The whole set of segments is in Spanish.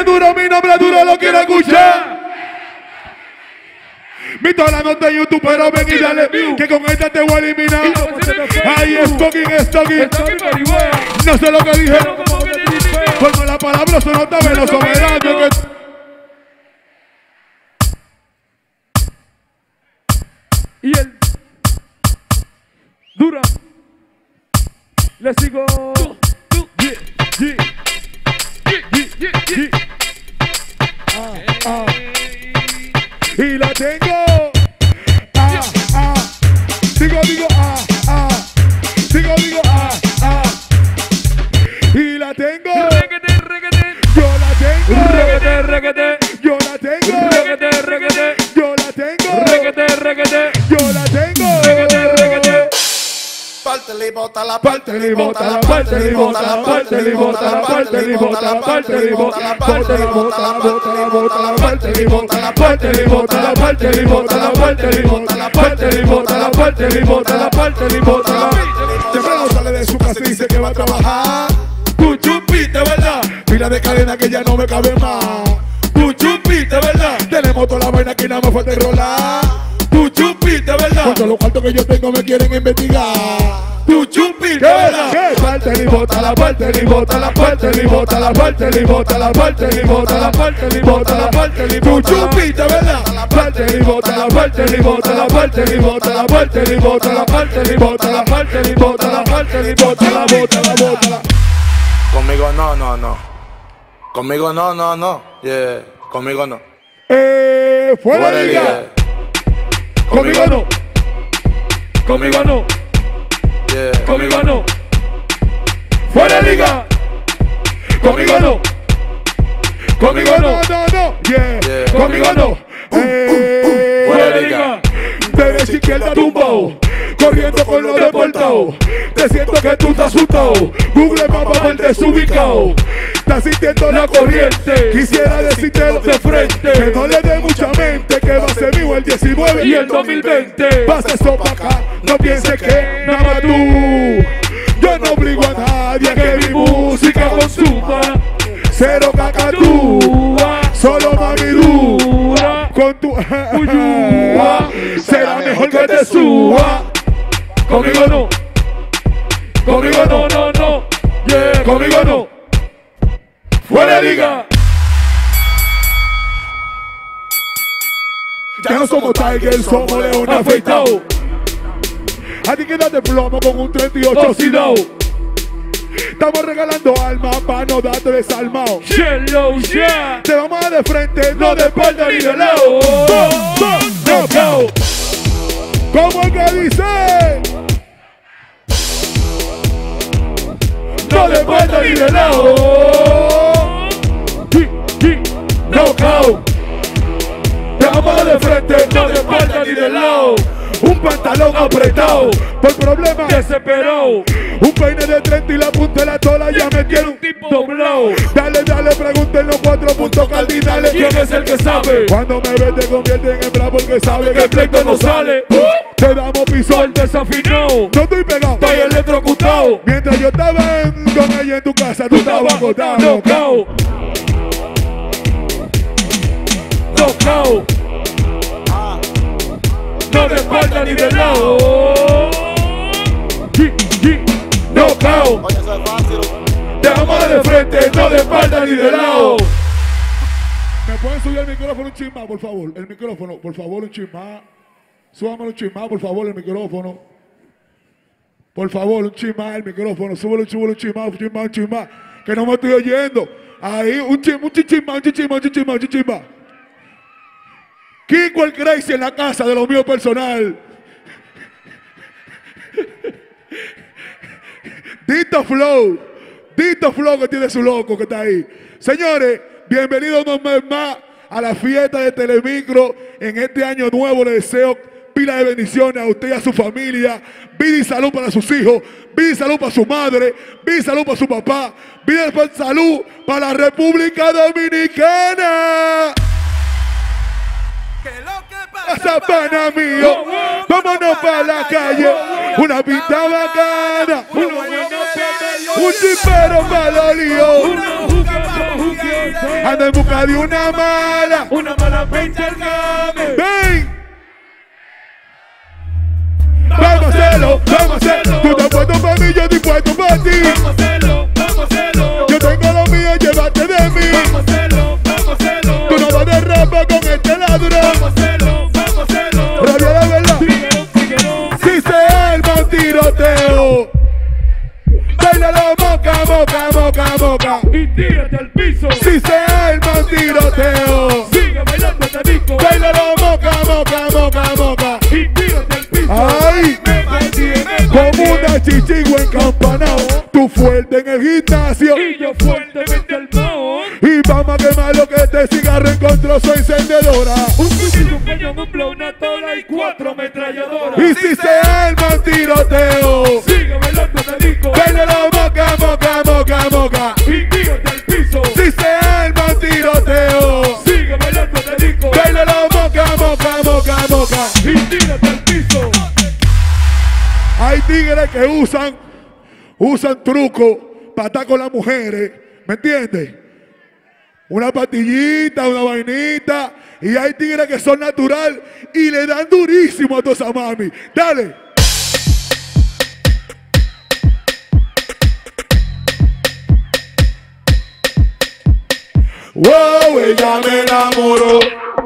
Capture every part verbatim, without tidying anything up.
Bien duro, mi nombre duro, lo quiero escuchar. Mi tola no está en YouTube, pero ven y dale, que con esta te voy a eliminar. Ahí es fucking stocking. No sé lo que dije. Por la palabra son nota menos soberano. Y él dura. Le sigo. Yeah, yeah. Yeah, yeah, yeah. Ah, ah. Y la tengo. Ah, ah. Sigo, digo, ah, ah. Sigo, digo, ah, ah. Y la tengo. Reguete, reguete. Yo la tengo. Reguete, reguete. Yo la tengo. Reguete, reguete. Yo la tengo. Reguete, reguete. Yo la tengo. Reguete, reguete. Parte y bota la Parte y bota la parte y bota la parte y bota la parte y bota la parte y bota la parte y bota la bota la bota la parte y bota la parte y bota la parte y bota la parte y bota la parte y bota la parte y bota la parte y bota la temprano sale de su casa y dice que va a trabajar. Puchupite, ¿verdad? Pila de cadena que ya no me cabe más. Puchupite, ¿verdad? Tenemos toda la vaina que nada me falta rolar. Tu chupite, ¿verdad? Con todos los cuartos que yo tengo me quieren investigar. Tu chupite, ¿verdad? ¿Qué? Parte y bota la parte y bota la parte y bota la parte y bota la parte y bota la parte y bota la parte y tu chupite, ¿verdad? Parte y bota la parte y bota la parte y bota la parte y bota la parte y bota la parte y bota la parte y bota la bota la bota la. Conmigo no, no, no. Conmigo no, no, no. Yeah. Conmigo no. Eh, fuera de liga. Conmigo no. Conmigo no. Yeah. Conmigo no. Fuera de liga. Conmigo no. Conmigo no, no, no. Yeah. Yeah. Conmigo no. Eh, Fuera de liga. Derecha izquierda tumbao. Corriendo con los deportados. Te siento que tú estás asustado. Google Maps mal desubicado. Estás sintiendo la corriente. Quisiera decirte de frente que no le dé mucha mente. Que va a ser mío el diecinueve y el dos mil veinte. Pasa eso pa' acá. No pienses que nada más tú. Yo no obligo a nadie a que mi música consuma. Cero cacatú. Solo mami dura. Con tu uyúa. Será mejor que te suba. Conmigo no. Conmigo no, no, no. Yeah. Conmigo no. Fuera de liga. Ya no somos Tiger, somos León afeitado. A ti quédate plomo con un treinta y ocho oxidado. Estamos regalando alma pa' no darte desalmado. Hello, yeah. Te vamos a dar de frente, no de espalda ni de lado. Knockout. ¿Cómo es que dice? No de espalda ni de lado. Knockout. Te vamos a dar de frente, no de espalda ni de lado. Un pantalón apretado por problemas Desesperado. Un peine de treinta y la punta de la tola ya me tiene un tipo doblado. Dale, dale, pregúntenle los cuatro puntos cardinales. ¿Quién es el que sabe? Cuando me ves te convierte en hembra porque sabe Que el pleito no sale. Te damos piso. El desafinado. No estoy pegado. Estoy electrocutado. Mientras yo estaba en, con ella en tu casa, tú estabas acostado. Knockout. Knockout. No de espalda ni de lado. Knockout. Oye, eso es fácil. Te vamos de frente, no de espalda ni de lado. ¿Me pueden subir el micrófono un chismá, por favor? El micrófono, por favor, un chismá. Súbame un chismá, por favor, el micrófono. Por favor, un chismá, el micrófono. Súbelo, súbelo, un chismá, un chismá, un chismá. Que no me estoy oyendo. Ahí, un chismá, un chismá, un chismá, un chismá, un chismá. Kiko el Crazy en la casa de lo mío personal. Dito Flow. Dito Flow que tiene su loco que está ahí. Señores, bienvenidos una vez más a la fiesta de Telemicro. En este año nuevo les deseo pila de bendiciones a usted y a su familia. Vida y salud para sus hijos. Vida y salud para su madre. Vida y salud para su papá. Vida y salud para la República Dominicana. Que lo que Pasa pana mío, vámonos para la calle, una pinta bacana, Uno bueno que me dio Un chipero malo lío. Anda en busca de una mala. Una mala pa' intercambio. ¡Ven! Vamos a hacerlo, vamos a hacerlo. Tú estás puesto para mí, yo estoy puesto para ti. Vamos a hacerlo, vamos a hacerlo. Yo tengo lo mío, llévate de mí. Vamos a hacerlo, vamos a hacerlo. Tú no vas de rapa con este ladrón. Vamos a hacerlo, vamos a hacerlo. Rabia de verdad. Síguelo, síguelo. Si se arma un tiroteo, bailalo moca, moca, moca, moca. Y tírate al piso. Si se arma un tiroteo, Sigue bailando este disco. bailalo moca, moca, moca, moca. Y tírate al piso. Ay, Me mantiene, me como mantiene. una chichigua encampanao. Tú fuerte en el gimnasio. Y yo fuertemente al amor. Y vamos a quemar lo que este cigarro encontró su encendedora. Un cuchillo, un cañón, un blow, una tola y cuatro ametralladoras. Y si se arma un tiroteo, Sigue bailando este disco. bailalo moca, moca, moca, moca. Y tírate al piso. Si se arma un tiroteo, Sigue bailando este disco. bailalo moca, moca, moca, moca. Y tírate al piso. Hay tigres que usan, usan trucos para estar con las mujeres, ¿me entiendes? Una pastillita, una vainita, y hay tigres que son natural y le dan durísimo a toda esa mami. Dale. Wow, ella me enamoró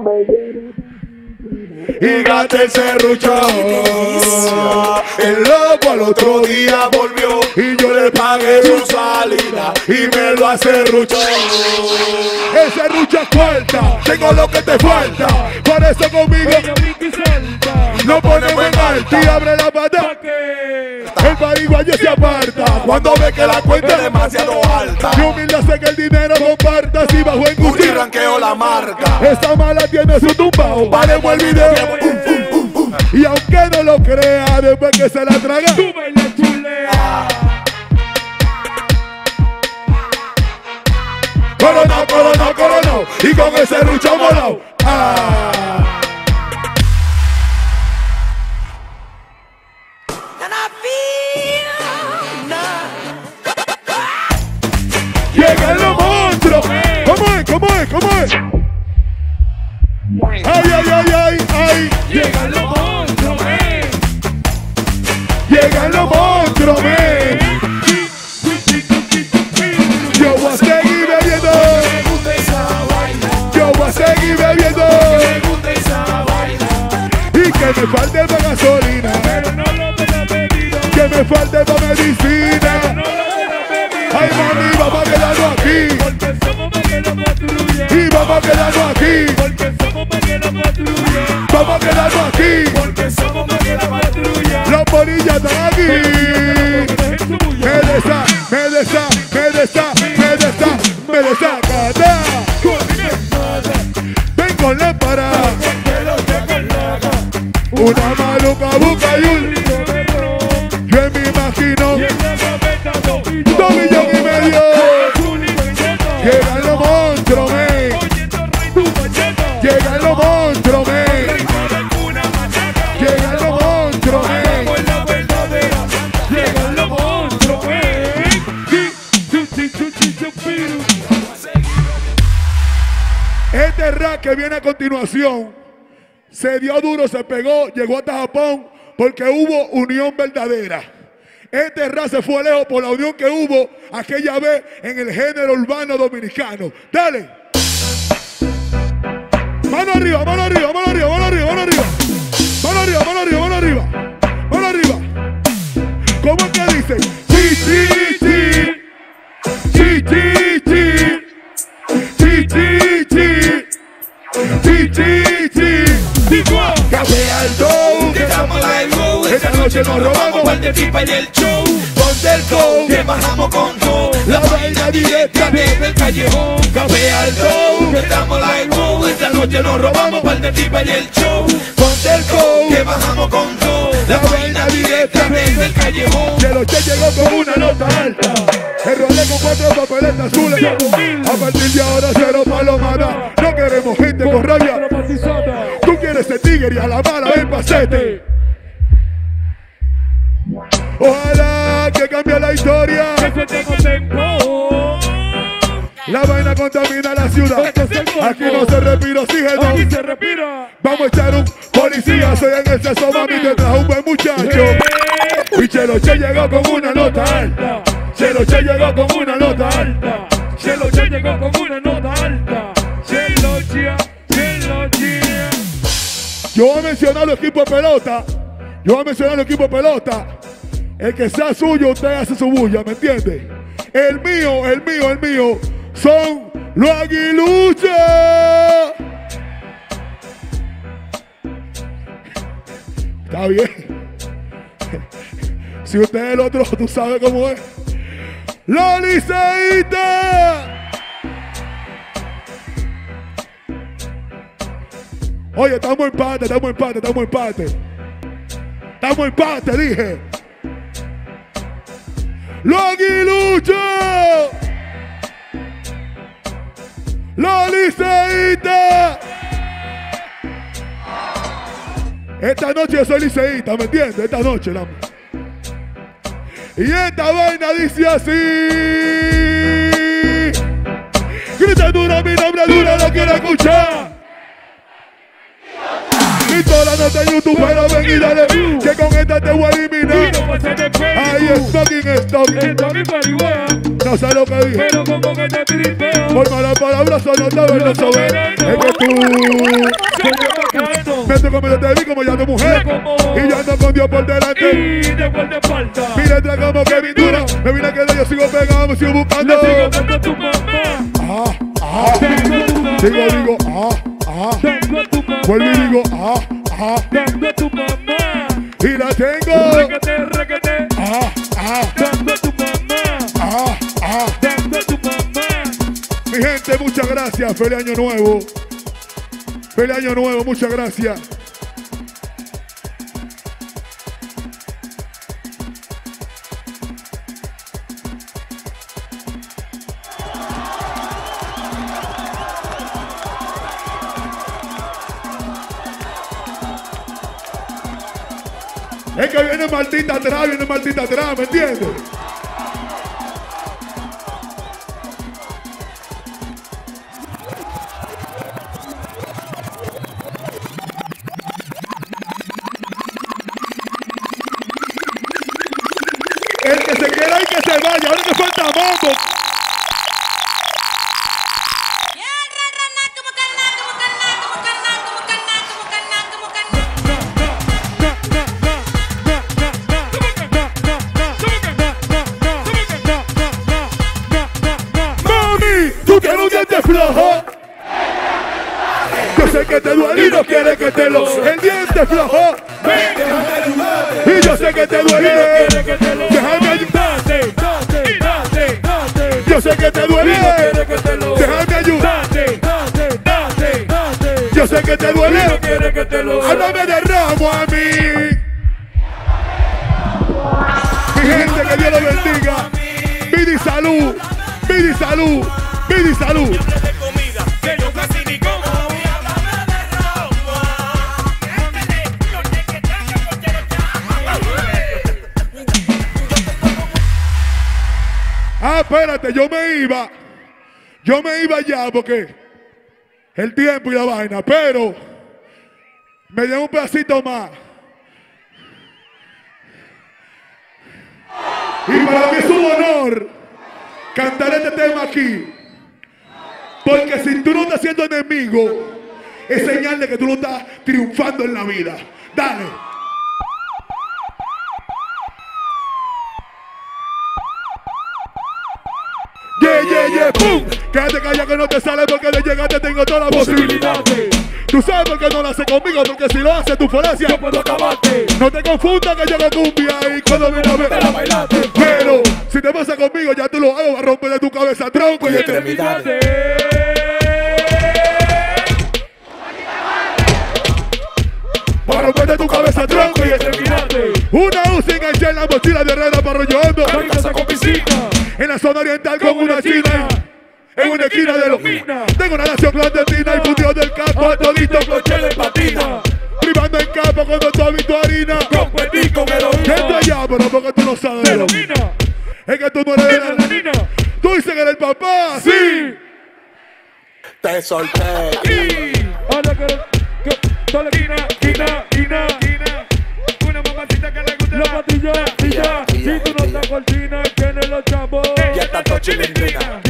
y gasté el serrucho. El loco al otro día volvió y yo le pagué su salida y me lo acerruchó. El serrucho es fuerte, tengo lo que te falta. Por eso conmigo Ella brinca y salta. no ponemos en alto y abre la pata. ¿Pa' qué? El pariguayo se aparta cuando ve que la cuenta es demasiado alta. Mi humildad sé que el dinero comparta si bajo en Gucci Gucci. ranqueo la marca. Esta mala tiene su tumbao. Paremos el video. Pum, pum, pum, pum. Y aunque no lo crea, después que se la traga, Tú bailas chulea. corona, corona, corona. Y con ese rucho molao. Ah. Llegan los monstruos. ¿Cómo es? ¿Cómo es? ¿Cómo es? Ay, ay, ay, ay, ay. Llegan los monstruos, eh. Llegan los monstruos, men. Yo voy a seguir bebiendo. Me gusta esa vaina. Yo voy a seguir bebiendo. Me gusta esa vaina. Y que me falte para gasolina. Pero no lo de la bebida. Que me falte para medicina. No lo de la bebida. Ay, mami, vamos a quedarnos aquí. Porque somos pa' que la patrulla. Y vamos a quedarnos aquí. Porque somos pa' que la patrulla. Vamos a quedarnos aquí. Porque somos pa' que la patrulla. Los polillas están aquí. Me desa, me desa, me desa, me desa, me desacata. Ven con la parada. Una maluca buca y un. Yo me imagino dos millones y medio. Llegan los monstruos, men. Llegan los monstruos, men. Llegan los monstruos, men. Llegan los monstruos, eh. Este rap que viene a continuación se dio duro, se pegó, llegó hasta Japón porque hubo unión verdadera. Este rap se fue lejos por la unión que hubo aquella vez en el género urbano dominicano. Dale. Mano arriba, mano arriba, mano arriba, mano arriba, mano arriba. Mano arriba, mano arriba, mano arriba. Mano arriba. ¿Cómo es que dice? Chi, chi, chi. Chi, chi, chi. Chi, chi, chi. Chi, chi, chi. Café Alto. Te damos live show. Esta noche nos robamos Pal de pipa en el show. Ponte el coat. Te bajamos con todo. La vaina directa Desde el callejón. Café Alto. Te damos live show. Esta noche nos robamos pal de pipa en el show. Ponte el Te coat. bajamos con todo. La vaina directa Desde el callejón. De los che llegó con una nota alta. El rolé con cuatro papeletas azules. A partir de ahora cero palomada. No queremos gente con rabia. Tú quieres ser tigre y a la mala ven pasete. Ojalá que cambie la historia. Que se te contamina la ciudad. Aquí no se respira oxígeno. Aquí se respira. Vamos a echar un policía. Soy en el sexo, mami, te trajo un buen muchacho. Y Chelo Che llegó con una nota alta. Chelo Che llegó con una nota alta. Chelo Che llegó con una nota alta. Chelo Che, Chelo Che. Yo voy a mencionar los equipos de pelota. Yo voy a mencionar los equipos de pelota. El que sea suyo, usted hace su bulla, ¿me entiende? El mío, el mío, el mío son los aguiluchos. Está bien. Si usted es el otro, tú sabes cómo es. ¡La liceíta! Oye, estamos en empate, estamos en empate, estamos en empate. Estamos en empate, dije. ¡Los aguiluchos! ¡La liceíta! Esta noche yo soy liceíta, ¿me entiendes? Esta noche, la... Y esta vaina dice así. Grita dura, mi nombre dura, no quiero escuchar. Y toda la nota en YouTube, pero ven y dale, que con esta te voy a eliminar. Ahí es fucking stop. No sé lo que dije. Pero como que te tripeo. Por malas palabras son notables los soberanos. Es que tú me estoy comiendo te vi como ya tu mujer. Y yo ando con Dios por delante. Y después de falta. Mira, entra como que pintura. Me vine a quedar, yo sigo pegado, me sigo buscando. Le sigo dando a tu mamá. Ah, ah. Digo, digo, ah, ah. Tengo a tu mamá. Vuelvo y digo, ah, ah. Tengo a tu mamá. Y la tengo. Requete, requete. Ah, ah. Tengo a tu mamá. Ah, ah. Tengo a tu mamá. Mi gente, muchas gracias. Feliz año nuevo. Feliz año nuevo, muchas gracias. Es que viene Martín de atrás, viene Martín de atrás, ¿me entiendes? El que se quiera y que se vaya, ahora que falta mambo. Flojo. Yo sé que te duele y no quieres que te lo... El diente flojo. Y yo sé que te duele. Déjame ayudarte. Yo sé que te duele. Déjame ayudarte. Yo sé que te duele. Háblame de Ramo a mí. Mi gente, que Dios lo bendiga. Vida y salud. Vida y salud. Vida y salud. Ah, espérate, yo me iba. Yo me iba ya porque el tiempo y la vaina, pero me dio un pedacito más. Y para mí es un honor cantar este tema aquí. Porque si tú no estás siendo enemigo, es señal de que tú no estás triunfando en la vida. Dale. Yeah, yeah, yeah, pum. Quédate callado que no te sale porque de llegarte tengo todas las posibilidades. Tú sabes por qué no lo haces conmigo, porque si lo haces tu falacia, yo puedo acabarte. No te confundas que yo hago cumbia y cuando me la ve, te la bailaste. Pero si te pasa conmigo, ya tú lo hago, va a romper de tu cabeza tronco y extremidades. Para romper de tu cabeza tronco y extremidades. Una U C I enganché en la mochila de Herrera para Arroyo Hondo. En la zona oriental con una china. En una esquina de los minas. Tengo una nación clandestina y fundió del campo a todito coche de patina. Privando en campo cuando tú has visto harina. Competí con heroína. Gente allá, pero porque tú no sabes de lo. Es que tú no eres de la niña. Tú dices que eres el papá. Sí. te solté. Y Ahora que, que toda la esquina, esquina, esquina. una mamacita que le gusta La patilla, Tía, tilla. tía, Si tú no tía. estás cortina, tienes los chavos. Ya está todo chilindrina.